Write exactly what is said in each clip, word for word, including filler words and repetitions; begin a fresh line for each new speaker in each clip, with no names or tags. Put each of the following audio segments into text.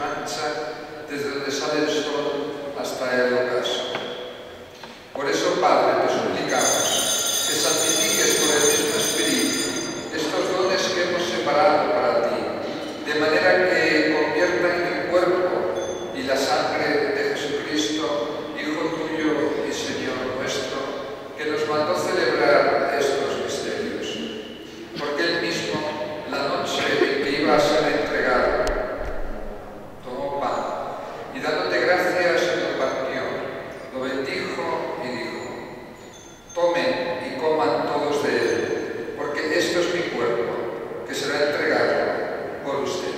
mancha desde donde sale el sol hasta el ocaso. Por eso, Padre, te suplicamos que santifiques por el mismo Espíritu estos dones que hemos separado para ti, de manera que conviertan en el cuerpo y la sangre de Jesucristo, Hijo tuyo y Señor nuestro, que nos mandó celebrar estos misterios. Porque él mismo, la noche en que iba a ser entregado, tomó pan y dándote gracias lo partió, lo bendijo y dijo: tomen y coman todos de él, porque esto es mi cuerpo, que será entregado por ustedes.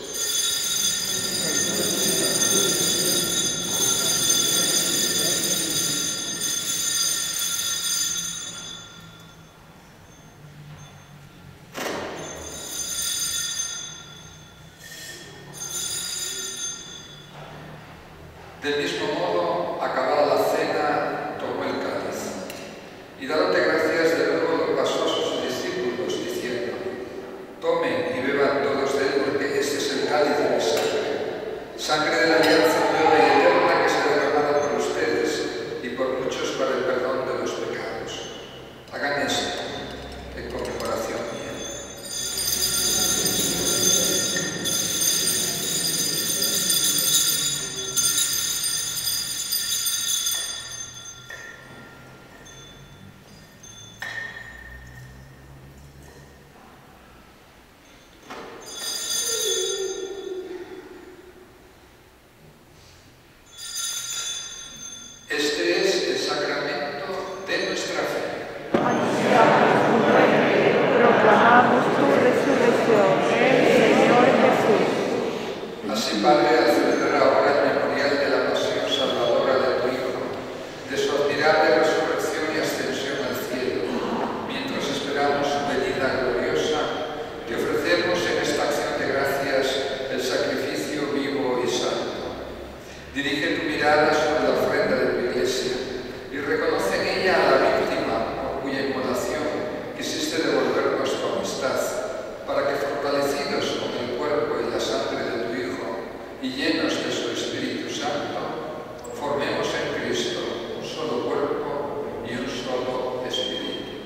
Del mismo modo, acabada la cena, tomó el cáliz y dándote gracias de nuevo lo pasó a sus discípulos, diciendo: tomen y beban todos de él, porque este es el cáliz de mi sangre, sangre de la alianza nueva y eterna que se derramará por ustedes y por muchos para el perdón de los pecados. Hagan esto en conmemoración mía. Este es el sacramento de nuestra fe.
Anunciamos tu muerte, proclamamos tu resurrección, Señor Jesús.
Así, Padre, al celebrar ahora el memorial de la pasión salvadora de tu Hijo, de su admirable resurrección y ascensión al cielo, mientras esperamos su venida gloriosa, te ofrecemos en esta acción de gracias el sacrificio vivo y santo. Dirige tu mirada sobre la ofrenda de tu Iglesia y reconoce en ella a la víctima por cuya inmolación quisiste devolvernos tu amistad, para que, fortalecidos con el cuerpo y la sangre de tu Hijo y llenos de su Espíritu Santo, formemos en Cristo un solo cuerpo y un solo Espíritu.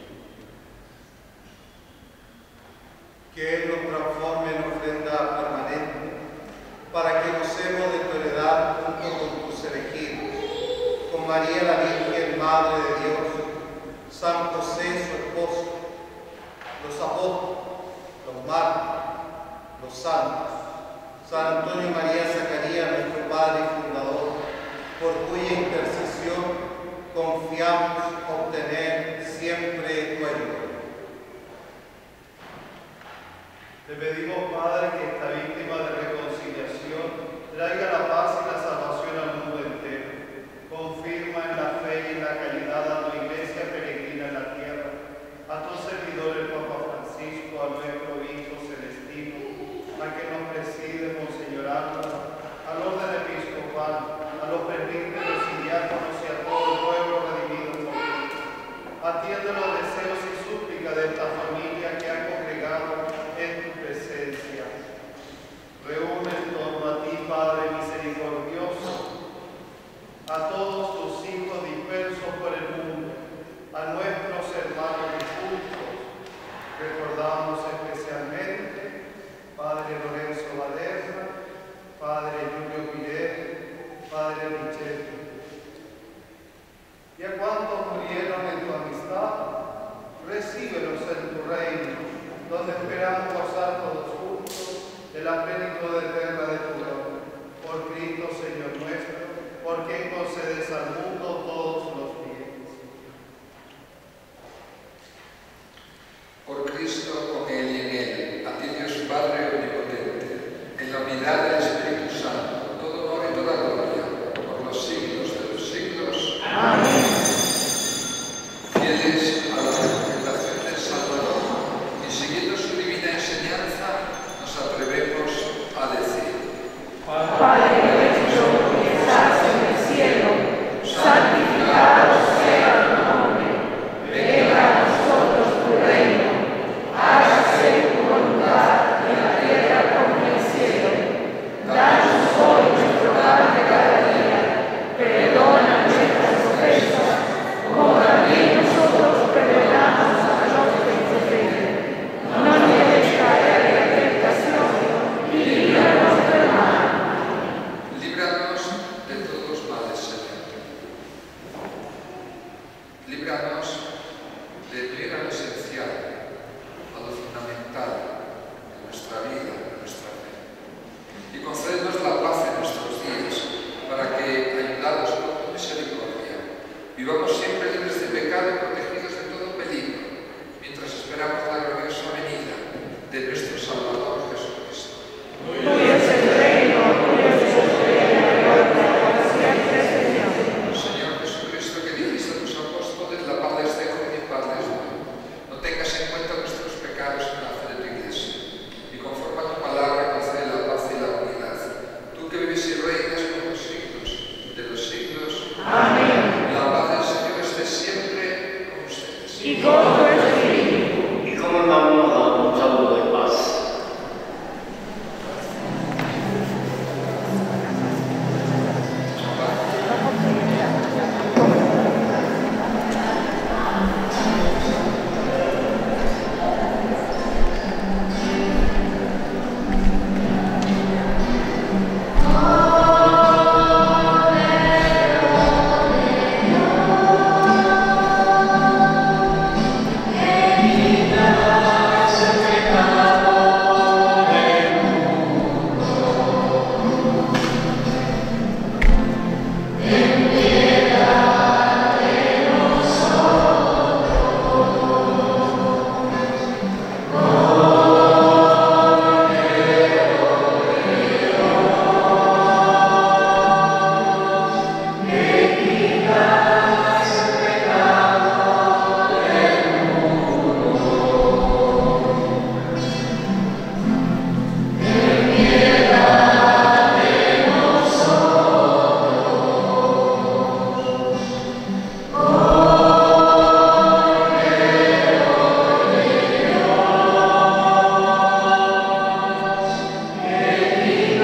Que Él nos transforme en ofrenda permanente, para que gocemos de tu heredad junto con tus elegidos, con María la Virgen, Madre de Dios, San José su esposo, los apóstoles, los mártires, los santos, San Antonio María Zacarías, nuestro Padre y Fundador, por cuya intercesión confiamos obtener siempre tu ayuda. Te pedimos, Padre, que esta víctima de reconciliación traiga la paz y la salvación al mundo entero. Confirma en la fe y en la caridad a tu Iglesia peregrina en la tierra, a tu servidor el Papa Francisco, a nuestro Obispo Celestino, a que nos preside Monseñor Álvaro, al orden episcopal, a los presbíteros y diáconos y a todo el pueblo redimido por Cristo. Atiende los deseos y súplicas de esta familia que ha congregado en tu presencia. Reúne en torno a ti, Padre misericordioso, a todos tus hijos dispersos por el mundo, a nuestros hermanos difuntos. Recordamos especialmente Padre Lorenzo Baderna, Padre Julio Pirelli, Padre Michel. Y a cuantos murieron en tu amistad, recíbelos en tu reino, donde esperamos gozar todos juntos de la plenitud eterna de tu gloria. Por Cristo, Señor nuestro, por quien concedes al mundo todos los bienes.
Por Cristo, con Él y en Él, a ti Dios Padre omnipotente, en la unidad del Espíritu Santo, todo honor y toda gloria, por los siglos de los siglos.
Amén.
Fieles a la recomendación del Salvador y siguiendo su divina enseñanza, nos atrevemos a decir:
Padre nuestro que estás en el cielo, santificado sea tu nombre. Venga a nosotros tu reino. Hágase tu voluntad en la tierra como en el cielo.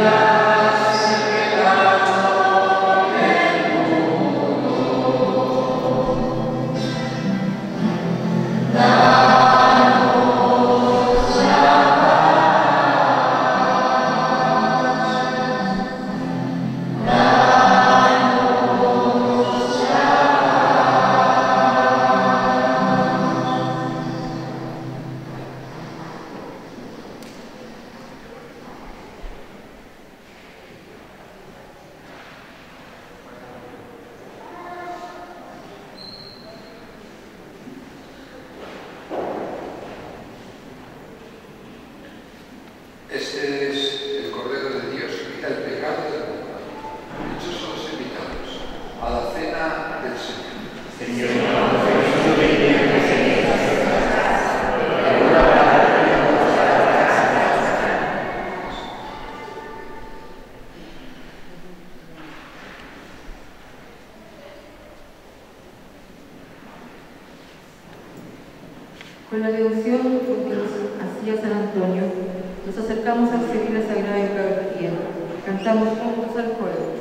Este es el Cordero de Dios que quita el pecado del mundo. Dichosos los invitados a la cena del Señor. Señor,
con la devoción con que nos hacía San Antonio, nos acercamos a recibir la Sagrada Eucaristía. Cantamos juntos al coro.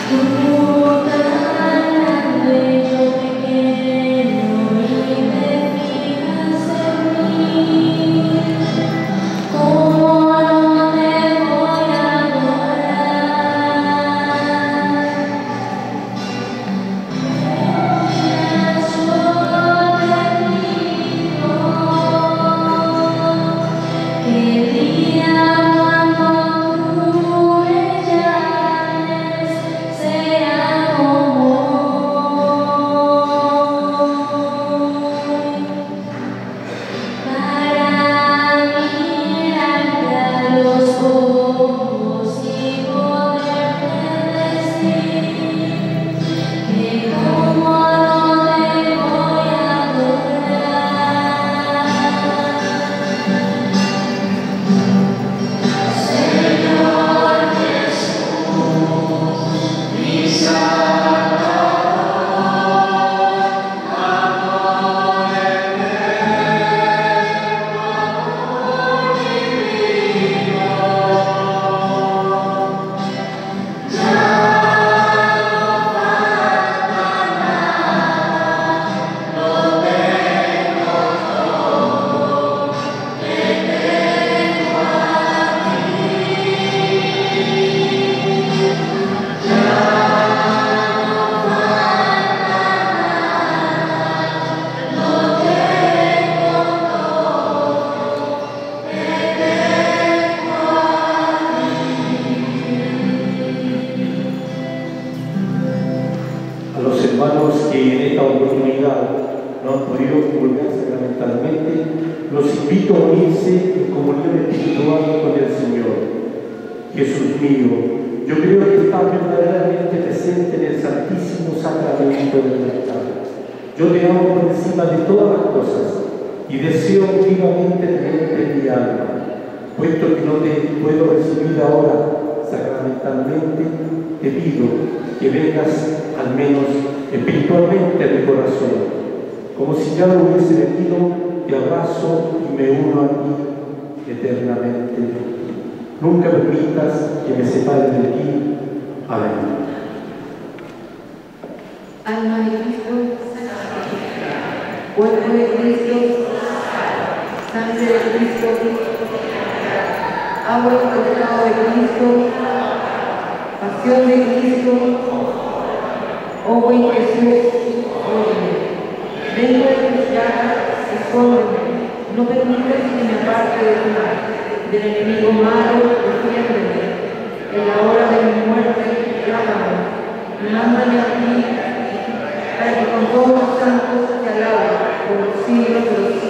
Mándame a ti, para que con todos los santos te alaben por los siglos de los siglos.